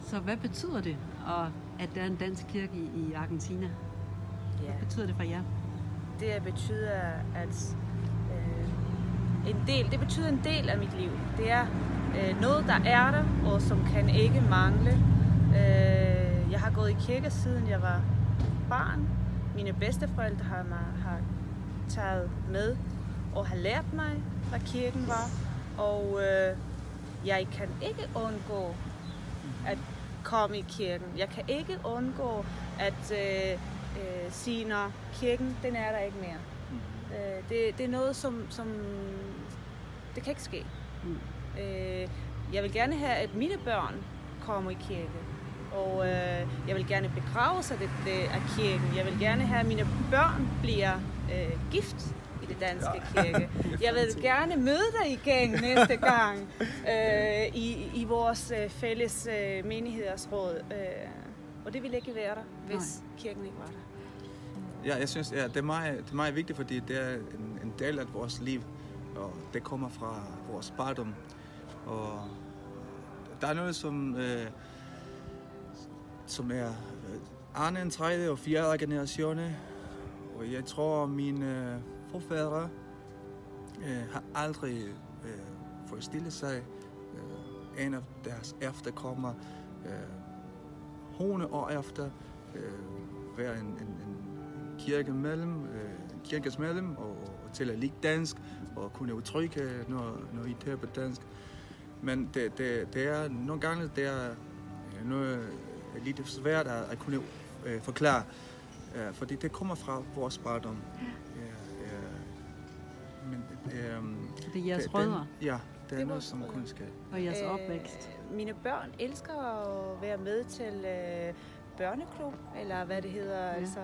Så hvad betyder det, at der er en dansk kirke i Argentina? Hvad betyder det for jer? Det betyder, at det betyder en del af mit liv. Det er noget, der er der, og som kan ikke mangle. Jeg har gået i kirke, siden jeg var barn. Mine bedsteforældre har taget med og har lært mig, hvad kirken var. Og jeg kan ikke undgå at komme i kirken. Jeg kan ikke undgå at sige, når kirken, den er der ikke mere. Det er noget, som det kan ikke ske. Jeg vil gerne have, at mine børn kommer i kirke. Og jeg vil gerne begrave sig af kirken. Jeg vil gerne have, at mine børn bliver gift i det danske kirke. Jeg vil gerne møde dig igen næste gang i vores fælles menighedsråd. Og det ville ikke være der, hvis kirken ikke var der. Ja, jeg synes, det er meget vigtigt, fordi det er en del af vores liv, og det kommer fra vores barndom. Og der er noget, som er anden, tredje og fjerde generation, og jeg tror, mine forfædre har aldrig forestillet sig en af deres efterkommere 100 år efter være en kirkes medlem og til at lide dansk og kunne udtrykke, når I taler på dansk. Men det er nogle gange noget lidt svært at kunne forklare, fordi det kommer fra vores barndom. Så det er jeres rødder? Ja, det er noget, som kun sker. Og jeres opvækst? Mine børn elsker at være med til børneklub, eller hvad det hedder. Ja. Altså,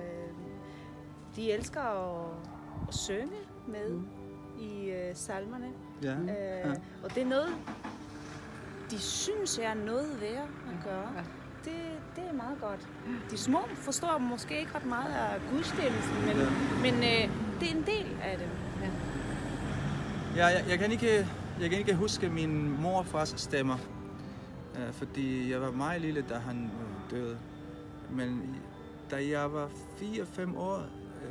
de elsker at synge med i salmerne. Ja. Og det er noget, de synes er noget værd at gøre. Ja. Det er meget godt. De små forstår måske ikke ret meget af gudstjenesten, men det er en del af det. Ja, jeg kan ikke huske min morfars stemmer, fordi jeg var meget lille, da han døde. Men da jeg var 4-5 år,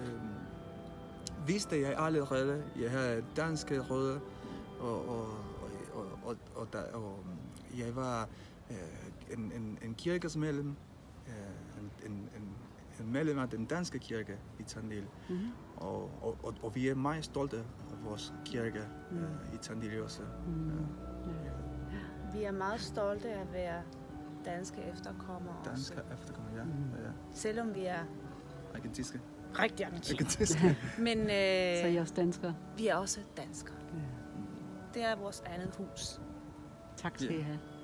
vidste jeg allerede, at jeg havde danske rødder, og jeg var en kirkesmedlem, en medlem af den danske kirke i Tandil. Mm-hmm. Og vi er meget stolte af vores kirke i Tandil også. Vi er meget stolte af at være danske efterkommere. Danske efterkommere, ja. Selvom vi er argentinske. Rigtig argentinske. Men så er I også danskere? Vi er også danskere. Det er vores andet hus. Tak skal I have.